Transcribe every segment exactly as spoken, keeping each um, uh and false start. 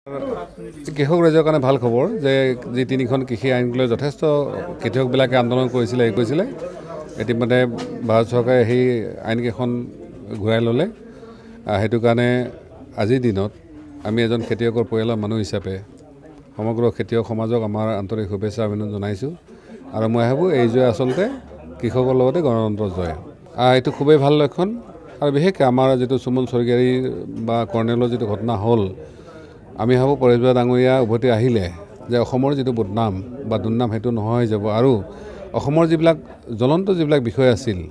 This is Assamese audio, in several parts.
কৃষক ৰাইজৰ কাৰণে ভাল খবৰ যে যি তিনিখন কৃষি আইন লৈ যথেষ্ট কৃষকবিলাকে আন্দোলন কৰিছিলে এই কৈছিলে ইতিমধ্যে ভাৰত চৰকাৰে সেই আইনকেইখন ঘূৰাই ল'লে। সেইটো কাৰণে আজিৰ দিনত আমি এজন খেতিয়কৰ পৰিয়ালৰ মানুহ হিচাপে সমগ্ৰ খেতিয়ক সমাজক আমাৰ আন্তৰিক শুভেচ্ছা অভিনন্দন জনাইছোঁ আৰু মই ভাবোঁ এই জয় আচলতে কৃষকৰ লগতে গণতন্ত্ৰৰ জয়। এইটো খুবেই ভাল লক্ষণ আৰু বিশেষকৈ আমাৰ যিটো সুমন স্বৰ্গীয়াৰী বা কৰ্ণেলৰ যিটো ঘটনা হ'ল আমি ভাবোঁ পৰেশ বৰা ডাঙৰীয়া উভতি আহিলে যে অসমৰ যিটো বদনাম বা দুৰ্নাম সেইটো নোহোৱা হৈ যাব আৰু অসমৰ যিবিলাক জ্বলন্ত যিবিলাক বিষয় আছিল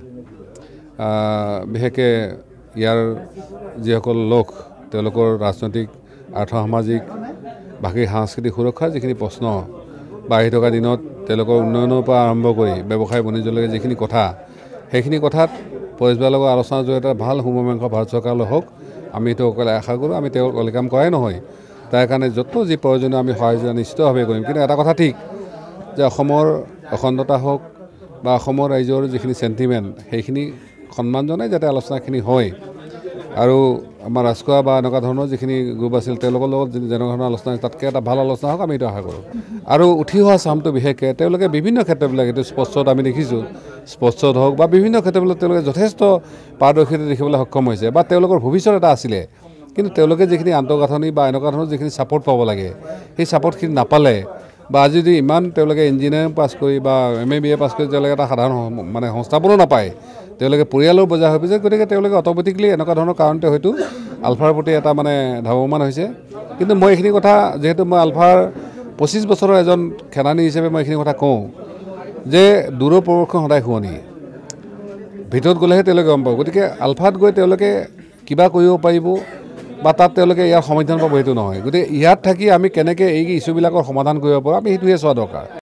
বিশেষকৈ ইয়াৰ যিসকল লোক তেওঁলোকৰ ৰাজনৈতিক আৰ্থ সামাজিক ভাষিক সাংস্কৃতিক সুৰক্ষাৰ যিখিনি প্ৰশ্ন বা আহি থকা দিনত তেওঁলোকৰ উন্নয়নৰ পৰা আৰম্ভ কৰি ব্যৱসায় বাণিজ্যলৈকে যিখিনি কথা সেইখিনি কথাত পৰেশ বৰাৰ লগত আলোচনাৰ জৰিয়তে ভাল সুমীমাংসা ভাৰত চৰকাৰলৈ হওক আমি সেইটো সকলোৱে আশা কৰোঁ। আমি তেওঁক ওৱেলকাম কৰাই নহয়, তাৰ কাৰণে য'ত যি প্ৰয়োজনীয় আমি সহায় নিশ্চিতভাৱে কৰিম। কিন্তু এটা কথা ঠিক যে অসমৰ অখণ্ডতা হওক বা অসমৰ ৰাইজৰ যিখিনি চেণ্টিমেণ্ট সেইখিনি সন্মান জনাই যাতে আলোচনাখিনি হয় আৰু আমাৰ ৰাজখোৱা বা এনেকুৱা ধৰণৰ যিখিনি গ্ৰুপ আছিল তেওঁলোকৰ লগত যেনেকুৱা ধৰণৰ আলোচনা তাতকৈ এটা ভাল আলোচনা হওক আমি এইটো আশা কৰোঁ। আৰু উঠি অহা চামটো বিশেষকৈ তেওঁলোকে বিভিন্ন ক্ষেত্ৰবিলাক এইটো স্পষ্টত আমি দেখিছোঁ স্পষ্টত হওক বা বিভিন্ন ক্ষেত্ৰবিলাক তেওঁলোকে যথেষ্ট পাৰদৰ্শিতা দেখিবলৈ সক্ষম হৈছে বা তেওঁলোকৰ ভৱিষ্যত এটা আছিলে। কিন্তু তেওঁলোকে যিখিনি আন্তঃগাঁথনি বা এনেকুৱা ধৰণৰ যিখিনি ছাপৰ্ট পাব লাগে সেই ছাপৰ্টখিনি নাপালে বা আজি যদি ইমান তেওঁলোকে ইঞ্জিনিয়াৰিং পাছ কৰি বা এম এ বি এ পাছ কৰি তেওঁলোকে এটা সাধাৰণ মানে সংস্থাপনো নাপায়, তেওঁলোকে পৰিয়ালৰ বজাৰ হৈ যায়। গতিকে তেওঁলোকে অট'মেটিকলি এনেকুৱা ধৰণৰ কাৰণতে হয়তো আলফাৰ প্ৰতি এটা মানে ধাৱমান হৈছে। কিন্তু মই এইখিনি কথা যিহেতু মই আলফাৰ পঁচিছ বছৰৰ এজন খেলানী হিচাপে মই এইখিনি কথা কওঁ যে দূৰৰ প্ৰৱৰ্ষণ সদায় শুৱনি, ভিতৰত গ'লেহে তেওঁলোকে গম পাব। গতিকে আলফাত গৈ তেওঁলোকে কিবা কৰিব পাৰিব বা তাত তেওঁলোকে ইয়াৰ সমাধান পাব সেইটো নহয়। গতিকে ইয়াত থাকি আমি কেনেকৈ এই ইছ্যুবিলাকৰ সমাধান কৰিব পাৰোঁ আমি সেইটোহে চোৱা দৰকাৰ।